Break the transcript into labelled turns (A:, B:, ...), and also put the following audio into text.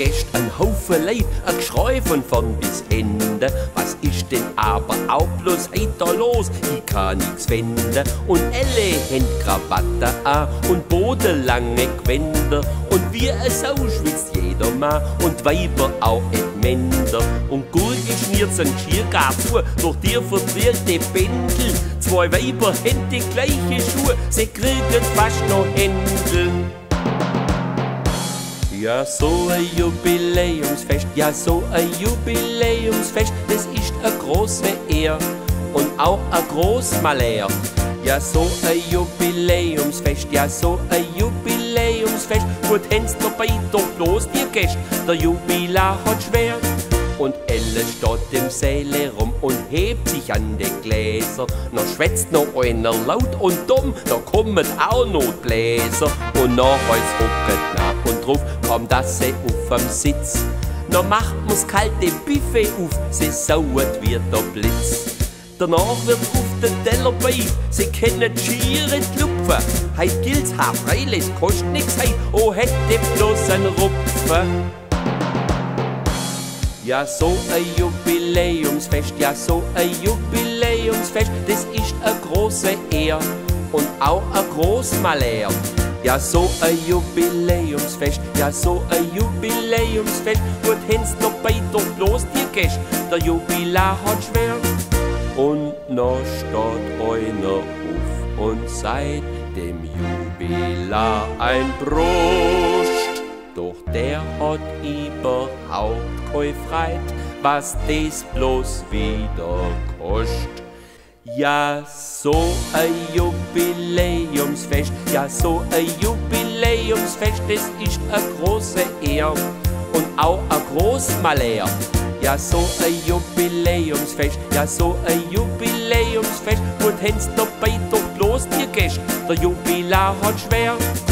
A: Gäste, ein Haufen Leid, ein Geschrei von vorn bis Ende. Was ist denn aber auch bloß heiter los? Ich kann nix wenden. Und alle haben Krawatte an und bodenlange Gewänder. Und wie es Sau schwitzt jeder Mann und Weiber auch Männer. Und Gurke schmiert sein Schiergar zu durch die verdrehte Bändel. Zwei Weiber haben die gleiche Schuhe, sie kriegen fast noch Händeln. Ja, so ein Jubiläumsfest, ja, so ein Jubiläumsfest, das ist eine große Ehre und auch ein groß Malheur. Ja, so ein Jubiläumsfest, ja, so ein Jubiläumsfest, gut hän's dabei doch bloß die Gäste, der Jubilar hat schwer. Und Elle steht im Säle rum und hebt sich an die Gläser. Noch schwätzt noch einer laut und dumm, da kommen auch noch die Bläser. Und nachher rucket nach und drauf, kaum dass sie auf am Sitz. Noch macht man's kalte Buffet auf, sie sauert wie der Blitz. Danach wird auf den Teller bei, sie kennen schiere Klupfen. Heit gilt's haarfreil, es kostet nix, heit, oh hätte bloß ein Rupfen. Ja, so ein Jubiläumsfest, ja, so ein Jubiläumsfest, das ist eine große Ehre und auch ein groß Malheur. Ja, so ein Jubiläumsfest, ja, so ein Jubiläumsfest, gut hän's dabei doch bloß die Gäste, der Jubilar hat schwer. Und noch steht einer auf und sagt dem Jubilar ein Prost. Doch der hat überhaupt keine Freit, was des bloß wieder kostet. Ja, so ein Jubiläumsfest, ja, so ein Jubiläumsfest, das ist eine große Ehre und auch ein groß Malheur. Ja, so ein Jubiläumsfest, ja, so ein Jubiläumsfest, gut hän's dabei doch bloß die Gäste, der Jubilar hat schwer.